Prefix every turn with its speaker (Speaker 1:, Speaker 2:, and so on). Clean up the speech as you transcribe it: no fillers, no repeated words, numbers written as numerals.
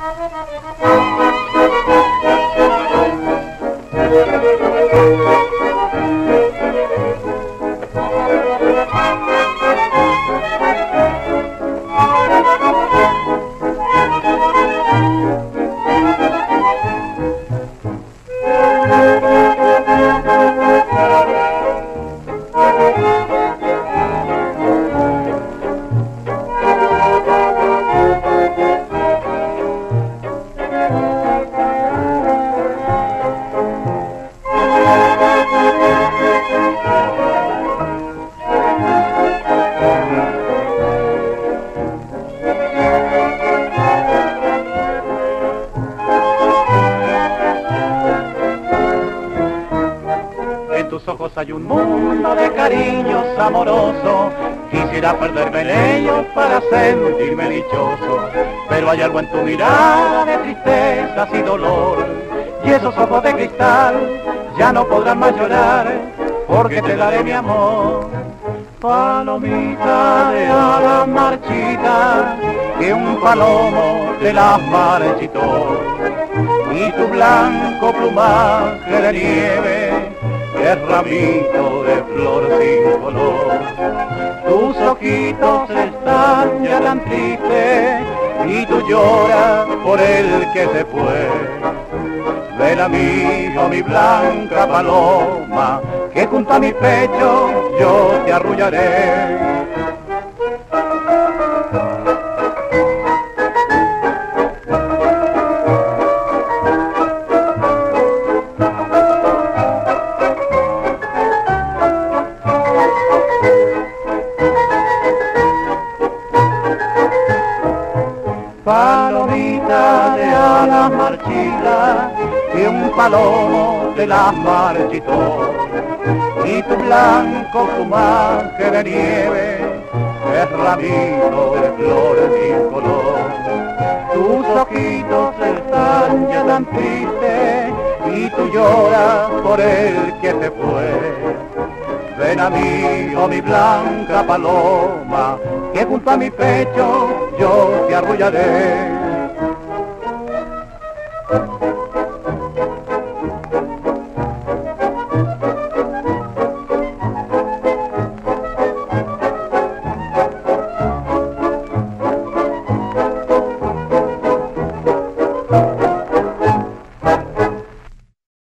Speaker 1: En tus ojos hay un mundo de cariños amorosos. Quisiera perderme en ellos para sentirme dichoso. Pero hay algo en tu mirada de tristezas y dolor. Y esos ojos de cristal ya no podrán más llorar, porque te daré mi amor. Palomita de alas marchitas, que un palomo te las marchitó. Y tu blanco plumaje de nieve, que es ramito de flor sin color. Tus ojitos están ya tan tristes y tú lloras por el que se fue. Ven amigo, mi blanca paloma, que junto a mi pecho yo te arrullaré. Palomita de alas marchitas, que un palomo te las marchitó. Y tu blanco plumaje de nieve es ramito de flores sin color. Tus ojitos están ya tan tristes y tú lloras por el que se fue. Ven amigo, mi blanca paloma, que junto a mi pecho yo te arrullaré.